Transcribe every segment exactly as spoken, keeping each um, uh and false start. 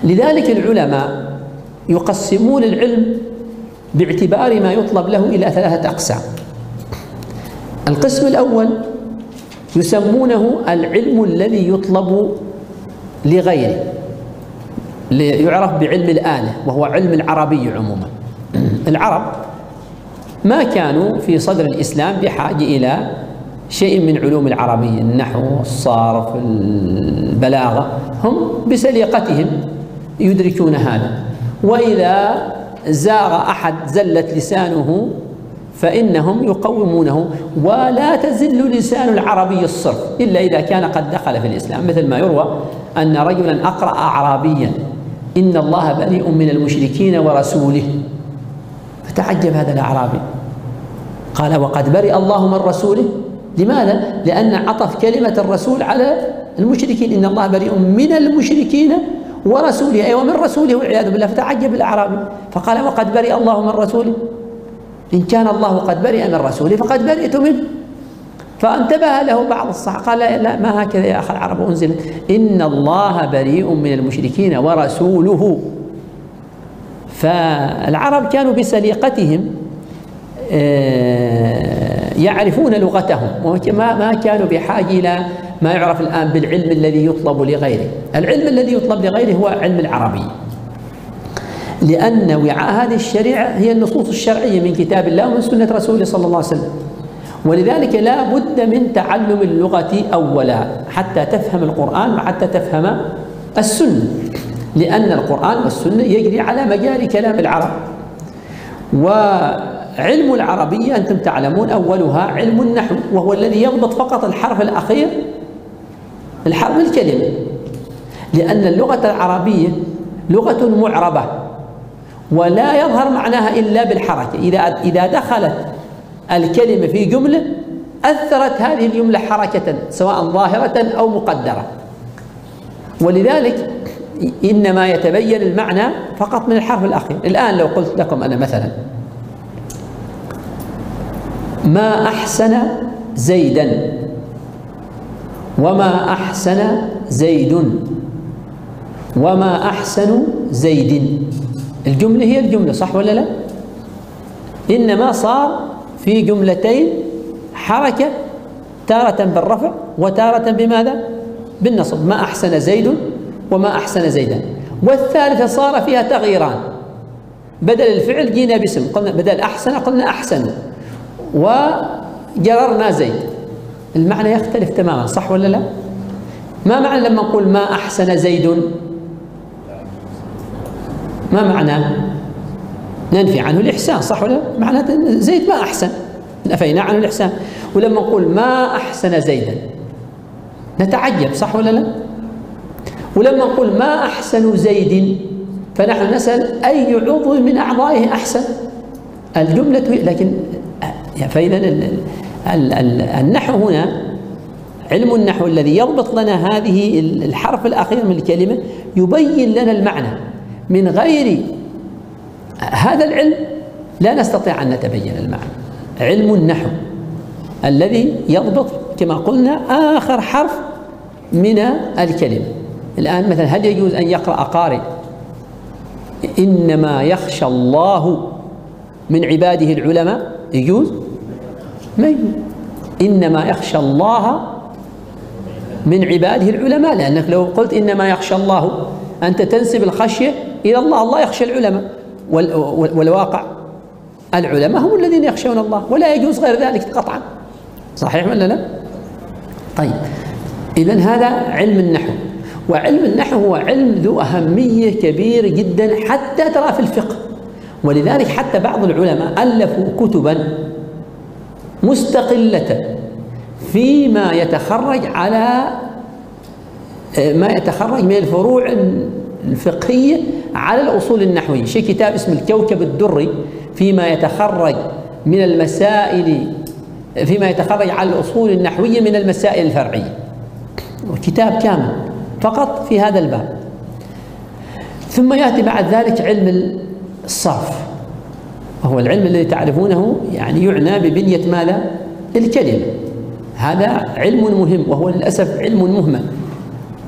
لذلك العلماء يقسمون العلم باعتبار ما يطلب له إلى ثلاثة أقسام. القسم الأول يسمونه العلم الذي يطلب لغيره، يعرف بعلم الآلة، وهو علم العربي عموما. العرب ما كانوا في صدر الإسلام بحاجة إلى شيء من علوم العربية، النحو، الصرف، البلاغة، هم بسليقتهم يدركون هذا. وإذا زاغ أحد زلت لسانه فإنهم يقومونه، ولا تزل لسان العربي الصرف إلا إذا كان قد دخل في الإسلام، مثل ما يروى أن رجلا أقرأ أعرابيا إن الله بريء من المشركين ورسوله، فتعجب هذا الأعرابي قال وقد برئ الله من رسوله. لماذا؟ لأن عطف كلمة الرسول على المشركين، إن الله بريء من المشركين ورسوله، أي أيوة ومن رسوله والعياذ بالله. فتعجب الأعرابي فقال وقد برئ الله من رسوله، إن كان الله قد برئ من رسوله فقد برئت منه. فانتبه له بعض الصحابة قال لا ما هكذا يا أخي العرب أنزلت، إن الله بريء من المشركين ورسوله. فالعرب كانوا بسليقتهم يعرفون لغتهم، ما كانوا بحاجة إلى ما يعرف الآن بالعلم الذي يطلب لغيره. العلم الذي يطلب لغيره هو علم العربي، لأن وعاء هذه الشريعة هي النصوص الشرعية من كتاب الله ومن سنة رسوله صلى الله عليه وسلم. ولذلك لا بد من تعلم اللغة أولا حتى تفهم القرآن وحتى تفهم السنة، لأن القرآن والسنة يجري على مجاري كلام العرب. وعلم العربية أنتم تعلمون أولها علم النحو، وهو الذي يضبط فقط الحرف الأخير، الحرف الكلمة، لأن اللغة العربية لغة معربة ولا يظهر معناها إلا بالحركة. إذا إذا دخلت الكلمة في جملة أثرت هذه الجملة حركة سواء ظاهرة أو مقدرة، ولذلك إنما يتبين المعنى فقط من الحرف الأخير. الآن لو قلت لكم أنا مثلا ما أحسن زيدا وما أحسن زيد وما أحسن زيد، الجملة هي الجملة صح ولا لا؟ إنما صار في جملتين حركة، تارة بالرفع وتارة بماذا؟ بالنصب. ما أحسن زيد وما أحسن زيدا. والثالثة صار فيها تغييران، بدل الفعل جينا باسم، قلنا بدل أحسن قلنا أحسن، وجررنا زيد. المعنى يختلف تماما صح ولا لا؟ ما معنى لما نقول ما أحسن زيد؟ ما معناه؟ ننفي عنه الإحسان صح ولا لا؟ معناته زيد ما أحسن، نفينا عنه الإحسان. ولما نقول ما أحسن زيدا نتعجب صح ولا لا؟ ولما نقول ما أحسن زيد فنحن نسأل أي عضو من أعضائه أحسن، الجملة. لكن فإذا النحو هنا علم النحو الذي يضبط لنا هذه الحرف الأخير من الكلمة يبين لنا المعنى. من غير هذا العلم لا نستطيع أن نتبين المعنى. علم النحو الذي يضبط كما قلنا آخر حرف من الكلمة. الآن مثلا هل يجوز أن يقرأ قارئ إنما يخشى الله من عباده العلماء؟ يجوز؟ ما يجوز. إنما يخشى الله من عباده العلماء، لأنك لو قلت إنما يخشى الله أنت تنسب الخشية إلى الله، الله يخشى العلماء، والواقع العلماء هم الذين يخشون الله، ولا يجوز غير ذلك قطعا. صحيح ولا لا؟ طيب إذن هذا علم النحو. وعلم النحو هو علم ذو أهمية كبيرة جدا حتى ترى في الفقه. ولذلك حتى بعض العلماء ألفوا كتبا مستقلة فيما يتخرج على ما يتخرج من الفروع الفقهية على الأصول النحوية. شيء كتاب اسمه الكوكب الدري فيما يتخرج من المسائل، فيما يتخرج على الأصول النحوية من المسائل الفرعية، كتاب كامل فقط في هذا الباب. ثم يأتي بعد ذلك علم الصرف، وهو العلم الذي تعرفونه يعني يعنى ببنية ماذا؟ الكلمة. هذا علم مهم وهو للأسف علم مهمل.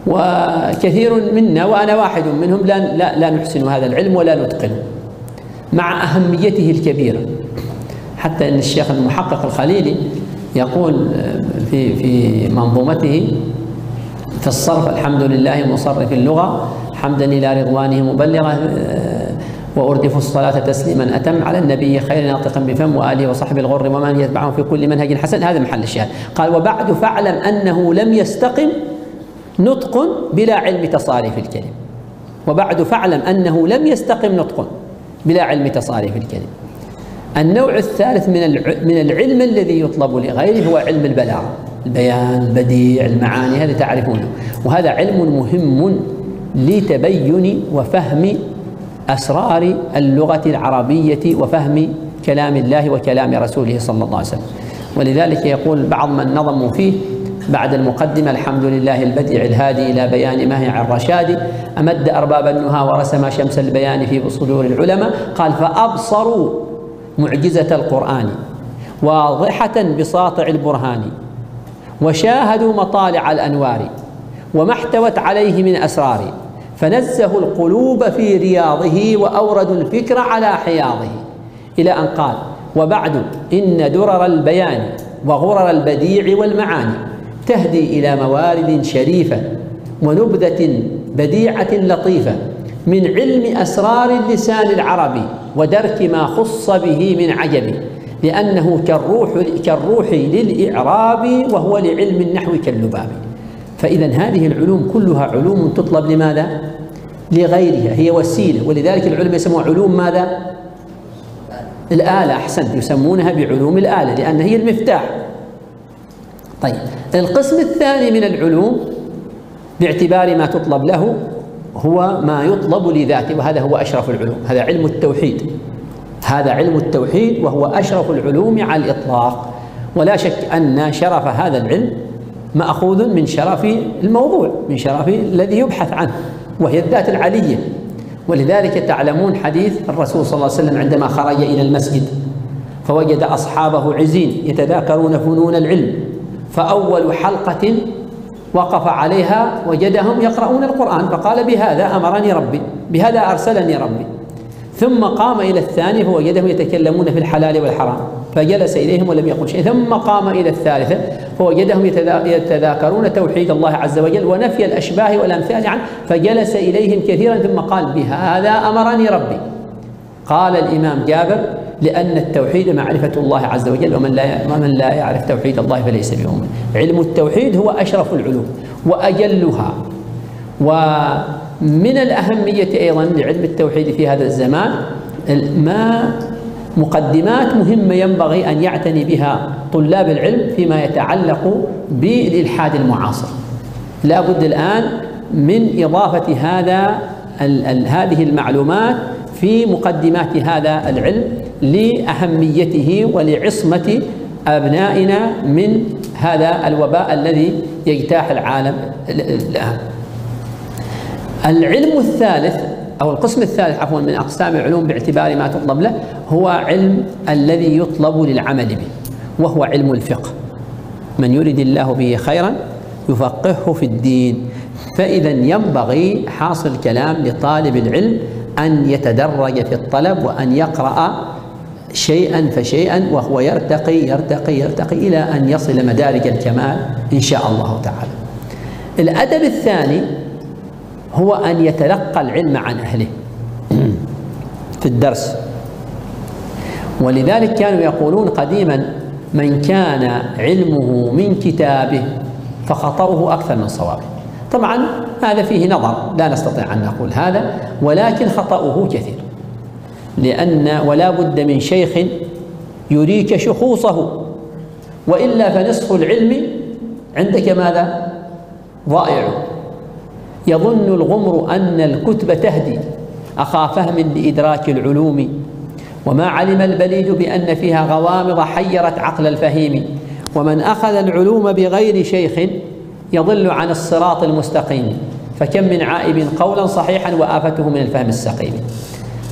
وكثير منا وأنا واحد منهم لا, لا, لا نحسن هذا العلم ولا نتقنه مع أهميته الكبيرة. حتى أن الشيخ المحقق الخليلي يقول في في منظومته في الصرف: الحمد لله مصرف اللغة حمدا إلى رضوانه مبلغة، وأردف الصلاة تسليما أتم على النبي خير ناطق بفم وآله وصحبه الغر ومن يتبعهم في كل منهج حسن. هذا محل الشاهد. قال: وبعد فاعلم أنه لم يستقم نطق بلا علم تصاريف الكلم. وبعد فاعلم أنه لم يستقم نطق بلا علم تصاريف الكلم. النوع الثالث من من العلم الذي يطلب لغيره هو علم البلاغة، البيان، البديع، المعاني، هذا تعرفونه، وهذا علم مهم لتبين وفهم أسرار اللغة العربية وفهم كلام الله وكلام رسوله صلى الله عليه وسلم. ولذلك يقول بعض من نظموا فيه بعد المقدمة: الحمد لله البديع الهادي إلى بيان ماهع الرشاد، أمد أرباب النهى ورسم شمس البيان في صدور العلماء. قال: فأبصروا معجزة القرآن واضحة بساطع البرهان، وشاهدوا مطالع الأنوار وما احتوت عليه من أسرار، فنزهوا القلوب في رياضه وأوردوا الفكر على حياضه. إلى أن قال: وبعد إن درر البيان وغرر البديع والمعاني تهدي إلى موارد شريفة ونبذة بديعة لطيفة من علم أسرار اللسان العربي ودرك ما خص به من عجب، لأنه كالروح, كالروح للإعراب وهو لعلم النحو كاللباب. فإذا هذه العلوم كلها علوم تطلب لماذا؟ لغيرها، هي وسيلة. ولذلك العلماء يسموها علوم ماذا؟ الآلة. أحسنت، يسمونها بعلوم الآلة لأن هي المفتاح. طيب، القسم الثاني من العلوم باعتبار ما تطلب له هو ما يطلب لذاته، وهذا هو أشرف العلوم، هذا علم التوحيد. هذا علم التوحيد وهو أشرف العلوم على الإطلاق. ولا شك أن شرف هذا العلم مأخوذ من شرف الموضوع، من شرف الذي يبحث عنه، وهي الذات العلية. ولذلك تعلمون حديث الرسول صلى الله عليه وسلم عندما خرج إلى المسجد فوجد أصحابه عزين يتذاكرون فنون العلم، فأول حلقة وقف عليها وجدهم يقرؤون القرآن، فقال: بهذا أمرني ربي، بهذا أرسلني ربي. ثم قام إلى الثاني فوجدهم يتكلمون في الحلال والحرام، فجلس إليهم ولم يقل شيء. ثم قام إلى الثالثة فوجدهم يتذاكرون توحيد الله عز وجل ونفي الأشباه والأمثال عنه، فجلس إليهم كثيرا ثم قال: بهذا أمرني ربي. قال الإمام جابر: لأن التوحيد معرفة الله عز وجل، ومن لا ومن لا يعرف توحيد الله فليس بمؤمن. علم التوحيد هو أشرف العلوم وأجلها. ومن الأهمية أيضا لعلم التوحيد في هذا الزمان ما مقدمات مهمة ينبغي أن يعتني بها طلاب العلم فيما يتعلق بالإلحاد المعاصر. لا بد الآن من إضافة هذا هذه المعلومات في مقدمات هذا العلم لأهميته ولعصمة أبنائنا من هذا الوباء الذي يجتاح العالم الآن. العلم الثالث أو القسم الثالث عفوا من أقسام العلوم باعتبار ما تطلب له هو علم الذي يطلب للعمل به، وهو علم الفقه. من يريد الله به خيرا يفقهه في الدين. فإذا ينبغي حاصل الكلام لطالب العلم أن يتدرج في الطلب وأن يقرأ شيئا فشيئا وهو يرتقي يرتقي يرتقي إلى أن يصل مدارج الكمال إن شاء الله تعالى. الأدب الثاني هو أن يتلقى العلم عن أهله في الدرس. ولذلك كانوا يقولون قديما: من كان علمه من كتابه فخطأه أكثر من صوابه. طبعا هذا فيه نظر، لا نستطيع أن نقول هذا، ولكن خطأه كثير، لأن ولا بد من شيخ يريك شخوصه، وإلا فنصف العلم عندك ماذا؟ ضائع. يظن الغمر أن الكتب تهدي أخا فهم لإدراك العلوم، وما علم البليد بأن فيها غوامض حيرت عقل الفهيم. ومن أخذ العلوم بغير شيخ يضل عن الصراط المستقيم، فكم من عائب قولا صحيحا وآفته من الفهم السقيم.